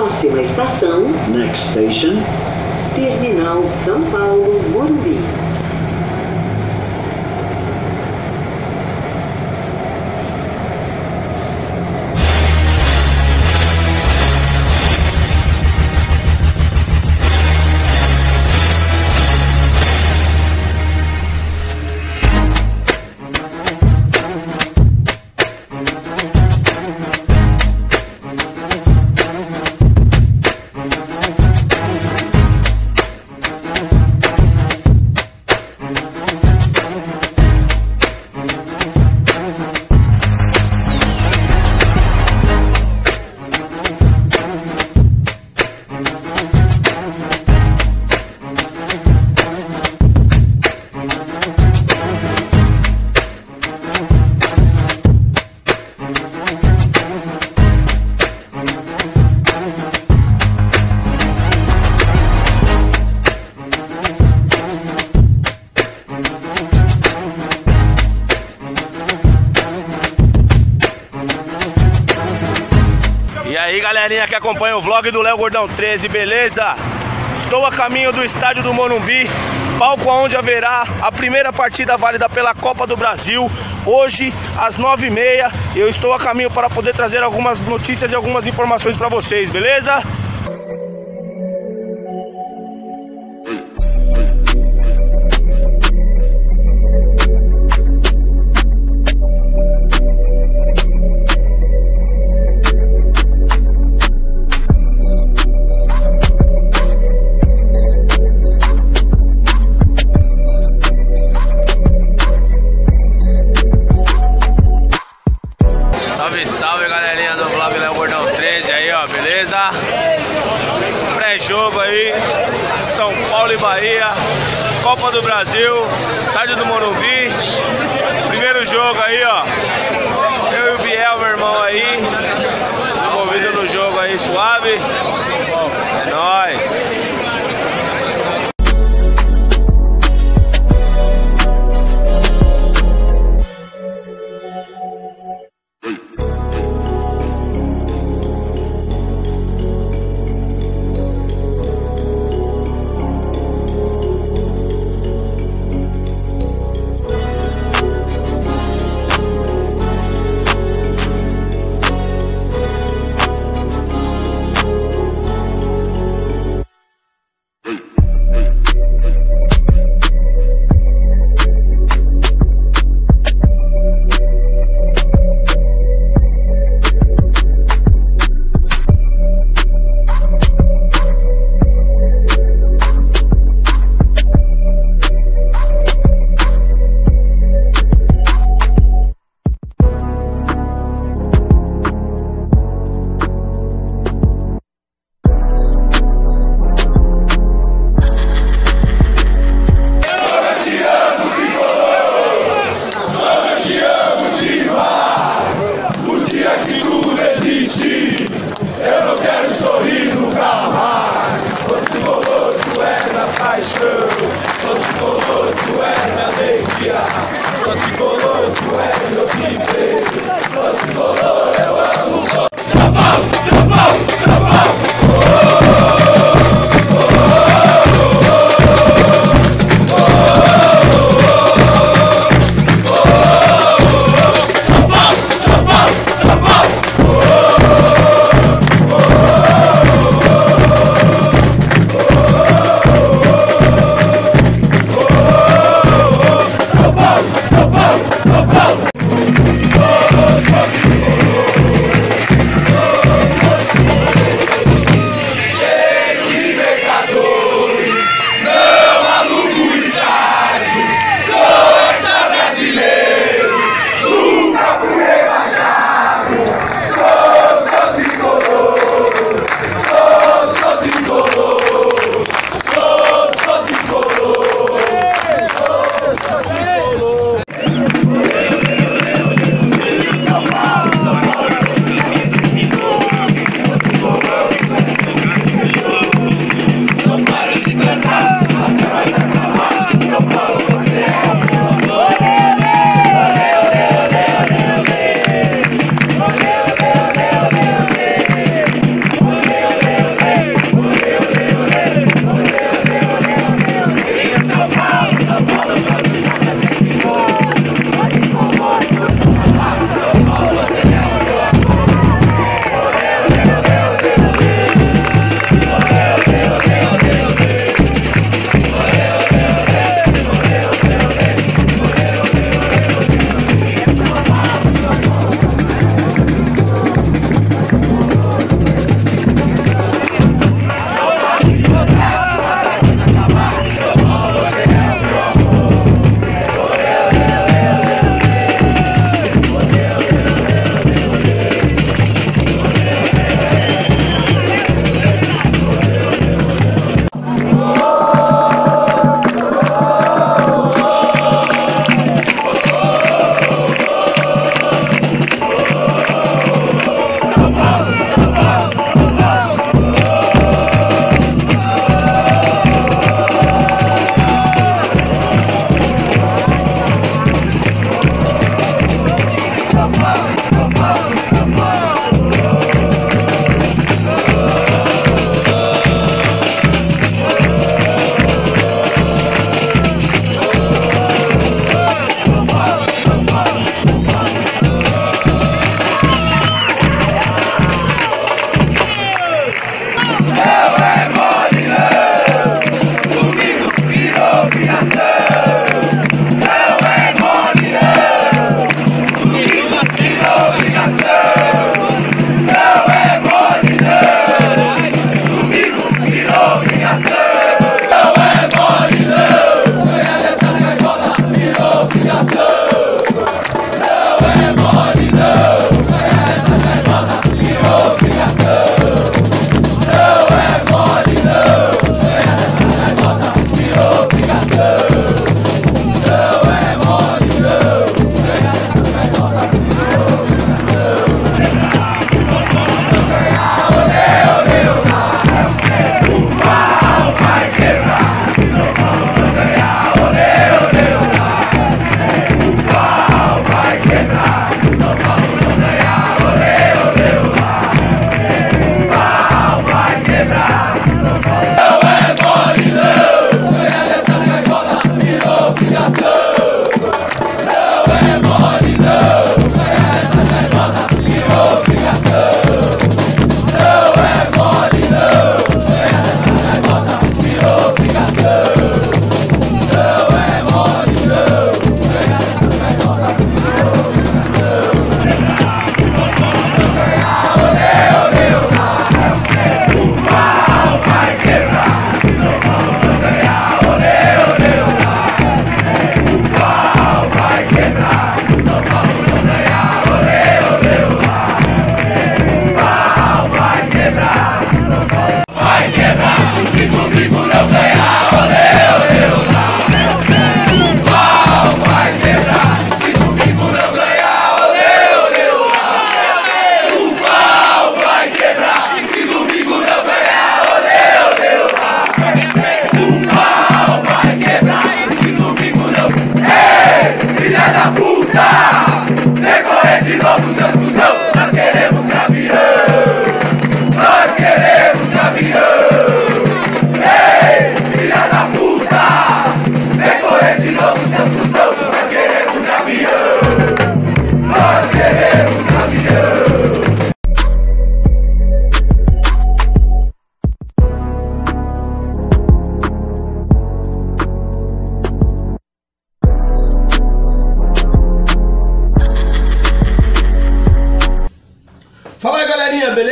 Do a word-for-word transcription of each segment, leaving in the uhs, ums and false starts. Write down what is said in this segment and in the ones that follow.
Próxima estação. Next station. Terminal São Paulo, Morumbi. E aí, galerinha que acompanha o vlog do Léo Gordão treze, beleza? Estou a caminho do estádio do Morumbi, palco onde haverá a primeira partida válida pela Copa do Brasil. Hoje, às nove e meia, eu estou a caminho para poder trazer algumas notícias e algumas informações para vocês, beleza? Salve, salve, galerinha do vlog Léo Gordão treze aí, ó, beleza? Pré-jogo aí, São Paulo e Bahia, Copa do Brasil, estádio do Morumbi. Primeiro jogo aí, ó. Eu e o Biel, meu irmão aí, envolvido no jogo aí, suave. É nóis.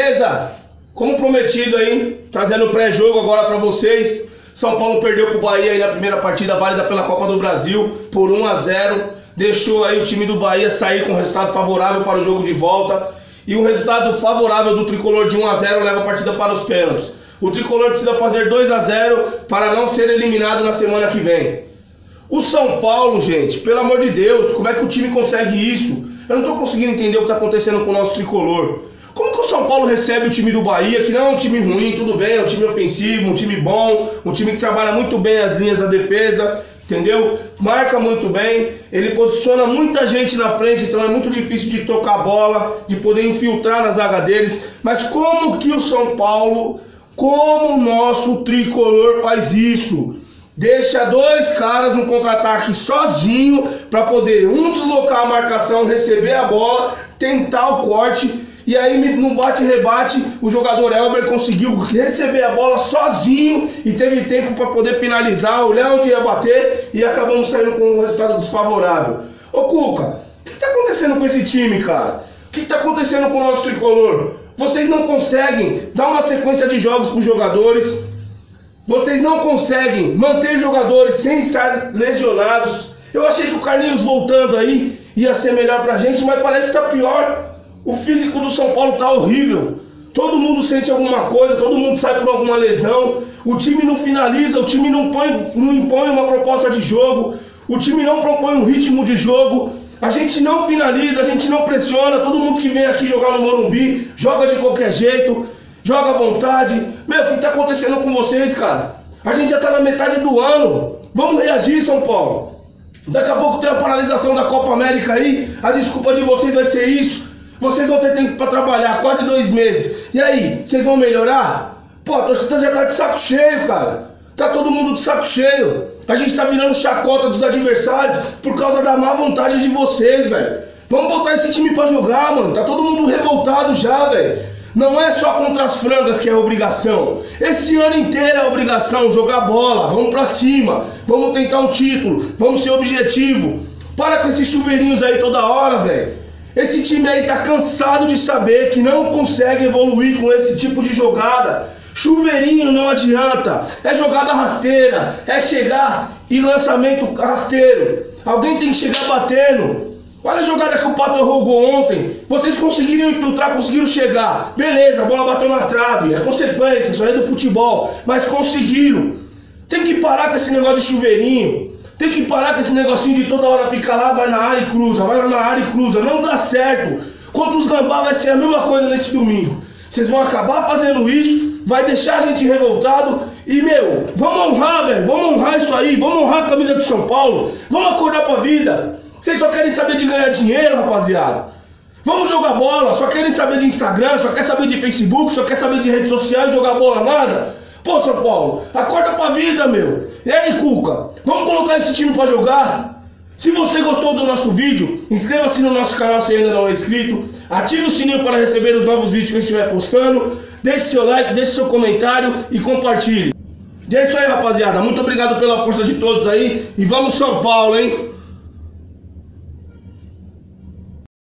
beleza? Como prometido aí, trazendo o pré-jogo agora pra vocês. São Paulo perdeu pro Bahia aí na primeira partida válida pela Copa do Brasil por um a zero. Deixou aí o time do Bahia sair com um resultado favorável para o jogo de volta. E um resultado favorável do Tricolor de um a zero leva a partida para os pênaltis. O Tricolor precisa fazer dois a zero para não ser eliminado na semana que vem. O São Paulo, gente, pelo amor de Deus, como é que o time consegue isso? Eu não estou conseguindo entender o que está acontecendo com o nosso Tricolor. Como que o São Paulo recebe o time do Bahia, que não é um time ruim, tudo bem, é um time ofensivo, um time bom, um time que trabalha muito bem as linhas da defesa, entendeu? Marca muito bem, ele posiciona muita gente na frente, então é muito difícil de tocar a bola, de poder infiltrar na zaga deles. Mas como que o São Paulo, como o nosso Tricolor faz isso? Deixa dois caras no contra-ataque sozinho para poder um deslocar a marcação, receber a bola, tentar o corte. E aí no bate-rebate o jogador Elber conseguiu receber a bola sozinho e teve tempo para poder finalizar, olhar onde ia bater e acabamos saindo com um resultado desfavorável. Ô Cuca, o que está acontecendo com esse time, cara? O que está acontecendo com o nosso Tricolor? Vocês não conseguem dar uma sequência de jogos para os jogadores. Vocês não conseguem manter jogadores sem estar lesionados. Eu achei que o Carlinhos voltando aí ia ser melhor pra gente, mas parece que tá pior. O físico do São Paulo tá horrível. Todo mundo sente alguma coisa, todo mundo sai por alguma lesão. O time não finaliza, o time não, põe, não impõe uma proposta de jogo. O time não propõe um ritmo de jogo. A gente não finaliza, a gente não pressiona. Todo mundo que vem aqui jogar no Morumbi joga de qualquer jeito. Joga à vontade. Meu, o que está acontecendo com vocês, cara? A gente já está na metade do ano. Vamos reagir, São Paulo. Daqui a pouco tem a paralisação da Copa América aí. A desculpa de vocês vai ser isso. Vocês vão ter tempo para trabalhar quase dois meses. E aí, vocês vão melhorar? Pô, a torcida já tá de saco cheio, cara. Tá todo mundo de saco cheio. A gente tá virando chacota dos adversários por causa da má vontade de vocês, velho. Vamos botar esse time para jogar, mano. Tá todo mundo revoltado já, velho. Não é só contra as frangas que é obrigação. Esse ano inteiro é obrigação jogar bola. Vamos pra cima. Vamos tentar um título. Vamos ser objetivo. Para com esses chuveirinhos aí toda hora, velho. Esse time aí tá cansado de saber que não consegue evoluir com esse tipo de jogada. Chuveirinho não adianta. É jogada rasteira. É chegar e lançamento rasteiro. Alguém tem que chegar batendo. Olha a jogada que o Pato errou o gol ontem. Vocês conseguiram infiltrar, conseguiram chegar. Beleza, a bola bateu na trave. É consequência, isso aí é do futebol. Mas conseguiram. Tem que parar com esse negócio de chuveirinho. Tem que parar com esse negocinho de toda hora ficar lá, vai na área e cruza, vai lá na área e cruza. Não dá certo. Contra os Gambá vai ser a mesma coisa nesse domingo. Vocês vão acabar fazendo isso, vai deixar a gente revoltado. E, meu, vamos honrar, velho. Vamos honrar isso aí. Vamos honrar a camisa do São Paulo. Vamos acordar pra vida. Vocês só querem saber de ganhar dinheiro, rapaziada. Vamos jogar bola, só querem saber de Instagram, só quer saber de Facebook, só quer saber de redes sociais, jogar bola, nada. Pô, São Paulo, acorda pra vida, meu. E aí, Cuca, vamos colocar esse time pra jogar? Se você gostou do nosso vídeo, inscreva-se no nosso canal se ainda não é inscrito. Ative o sininho para receber os novos vídeos que eu estiver postando. Deixe seu like, deixe seu comentário e compartilhe. E é isso aí, rapaziada. Muito obrigado pela força de todos aí. E vamos São Paulo, hein?